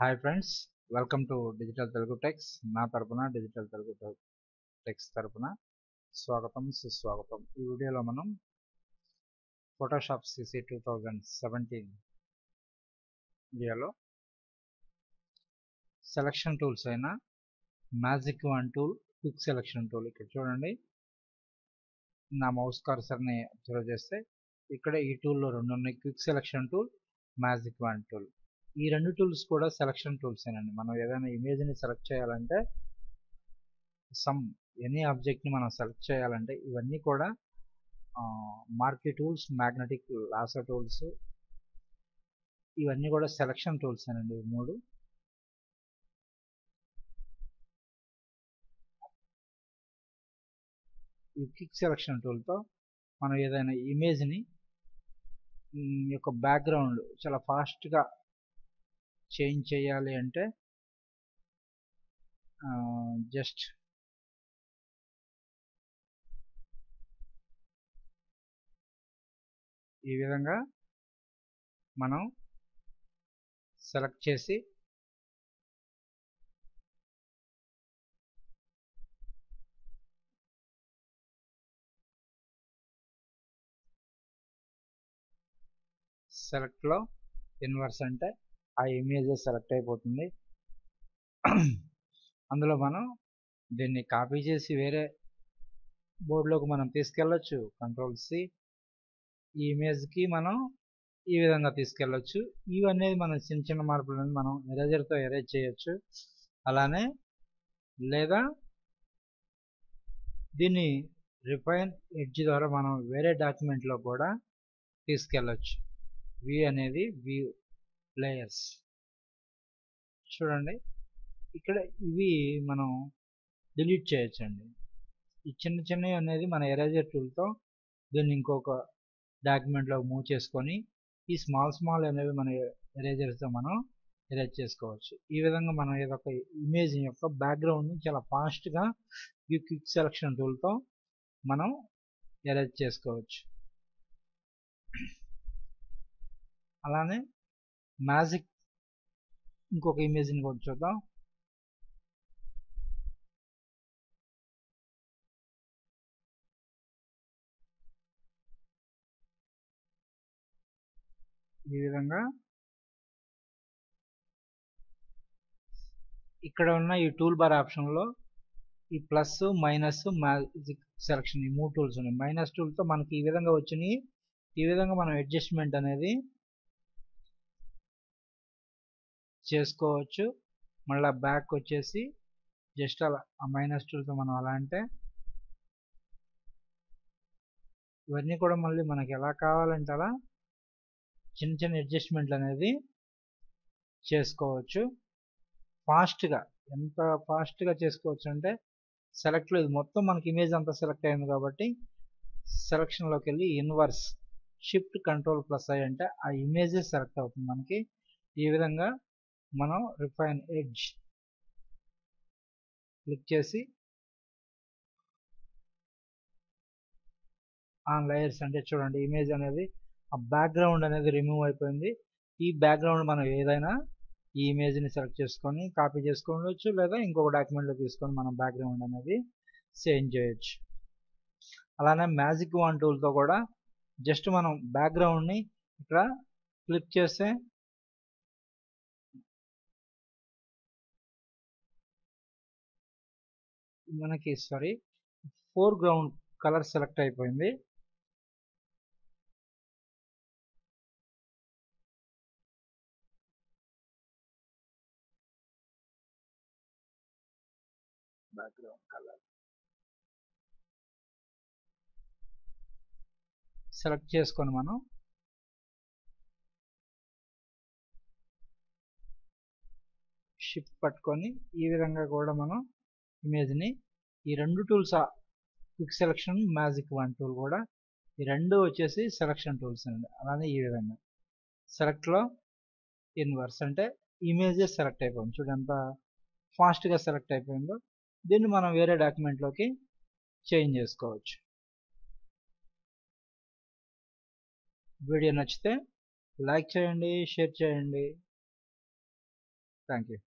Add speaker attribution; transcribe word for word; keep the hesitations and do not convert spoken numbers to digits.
Speaker 1: Hi friends, welcome to digital Telugu techs. నా తరపున digital Telugu tax తరపున స్వాగతం సుస్వాగతం. ఈ వీడియోలో మనం Photoshop CC two thousand seventeen వీడియోలో సెలక్షన్ టూల్స్ అయిన magic wand tool, quick selection tool, ఇక్కడ చూడండి, నా మౌస్ కర్సర్ని అబ్జర్వ్ చేస్తే ఇక్కడ ఈ టూల్లో రెండు ఉన్నాయి, quick selection tool, magic wand tool. ఈ రెండు టూల్స్ కూడా సెలక్షన్ టూల్స్ ఏనండి. మనం ఏదైనా ఇమేజ్ని సెలెక్ట్ చేయాలంటే, సమ్ ఎనీ ఆబ్జెక్ట్ని మనం సెలెక్ట్ చేయాలంటే ఇవన్నీ కూడా marquee tools, magnetic lasso tools, ఇవన్నీ కూడా సెలక్షన్ టూల్స్ ఏనండి. ఈ మూడు ఈ క్విక్ సెలక్షన్ టూల్తో మనం ఏదైనా ఇమేజ్ని యొక్క బ్యాక్గ్రౌండ్ చాలా ఫాస్ట్గా చేంజ్ చేయాలి అంటే జస్ట్ ఈ విధంగా మనం సెలెక్ట్ చేసి సెలెక్ట్లో ఇన్వర్స్ అంటే ఆ ఇమేజ్ సెలెక్ట్ అయిపోతుంది. అందులో మనం దీన్ని కాపీ చేసి వేరే బోర్డులోకి మనం తీసుకెళ్ళొచ్చు. కంట్రోల్ సి, ఈ ఇమేజ్కి మనం ఈ విధంగా తీసుకెళ్ళొచ్చు. ఇవన్నీ మనం చిన్న చిన్న మార్పులు అనేది మనం ఎరేజర్తో ఎరేజ్ చేయొచ్చు. అలానే లేదా దీన్ని రిఫైన్ ఎడ్జ్ ద్వారా మనం వేరే డాక్యుమెంట్లో కూడా తీసుకెళ్ళొచ్చు. వి అనేది వ్యూ లేయర్స్, చూడండి ఇక్కడ ఇవి మనం డిలీట్ చేయొచ్చండి. ఈ చిన్న చిన్నవి అనేది మన ఎరేజర్ టూల్తో దీన్ని ఇంకొక డాక్యుమెంట్లో మూవ్ చేసుకొని ఈ స్మాల్ స్మాల్ అనేవి మన ఎరేజర్స్తో మనం ఎరేజ్ చేసుకోవచ్చు. ఈ విధంగా మనం ఏదో ఒక ఇమేజ్ యొక్క బ్యాక్గ్రౌండ్ని చాలా ఫాస్ట్గా ఈ క్విక్ సెలక్షన్ టూల్తో మనం ఎరేజ్ చేసుకోవచ్చు. అలానే మ్యాజిక్ ఇంకొక ఇమేజ్ని కూడా చూద్దాం. ఈ విధంగా ఇక్కడ ఉన్న ఈ టూల్ బార్ ఆప్షన్లో ఈ ప్లస్, మైనస్, మ్యాజిక్ సెలక్షన్, ఈ మూడు టూల్స్ ఉన్నాయి. మైనస్ టూల్తో మనకి ఈ విధంగా వచ్చినాయి. ఈ విధంగా మనం అడ్జస్ట్మెంట్ అనేది చేసుకోవచ్చు. మళ్ళీ బ్యాక్ వచ్చేసి జస్ట్ అలా ఆ మైనస్ టూల్తో మనం అలా అంటే ఇవన్నీ కూడా మళ్ళీ మనకి ఎలా కావాలంటే అలా చిన్న చిన్న అడ్జస్ట్మెంట్లు అనేది చేసుకోవచ్చు. ఫాస్ట్గా ఎంత ఫాస్ట్గా చేసుకోవచ్చు అంటే సెలెక్ట్లో ఇది మొత్తం మనకి ఇమేజ్ అంతా సెలెక్ట్ అయింది కాబట్టి సెలక్షన్లోకి వెళ్ళి inverse shift control plus I అంటే ఆ ఇమేజే సెలెక్ట్ అవుతుంది మనకి. ఈ విధంగా మనం రిఫైన్ ఎడ్జ్ క్లిక్ చేసి ఆన్ లేయర్స్ అంటే చూడండి ఇమేజ్ అనేది ఆ బ్యాక్గ్రౌండ్ అనేది రిమూవ్ అయిపోయింది. ఈ బ్యాక్గ్రౌండ్ మనం ఏదైనా ఈ ఇమేజ్ని సెలెక్ట్ చేసుకొని కాపీ చేసుకోవచ్చు, లేదా ఇంకొక డాక్యుమెంట్లో తీసుకొని మనం బ్యాక్గ్రౌండ్ అనేది చేంజ్ చేయొచ్చు. అలానే మ్యాజిక్ వన్ టూల్తో కూడా జస్ట్ మనం బ్యాక్గ్రౌండ్ని ఇక్కడ క్లిక్ చేస్తే మనకి sorry foreground colour select అయిపోయింది. బ్యాక్గ్రౌండ్ కలర్ సెలెక్ట్ చేసుకొని మనం షిఫ్ట్ పట్టుకొని ఈ విధంగా కూడా మనం ఇమేజ్ని ఈ రెండు tools quick selection, magic wand tool కూడా ఈ రెండు వచ్చేసి సెలక్షన్ టూల్స్ అండి. అలానే ఈ విధంగా సెలెక్ట్లో ఇన్వర్స్ అంటే ఇమేజే సెలెక్ట్ అయిపోయింది. చూడండి ఎంత ఫాస్ట్గా సెలెక్ట్ అయిపోయిందో. దీన్ని మనం వేరే డాక్యుమెంట్లోకి చేంజ్ చేసుకోవచ్చు. వీడియో నచ్చితే లైక్ చేయండి, షేర్ చేయండి. Thank you.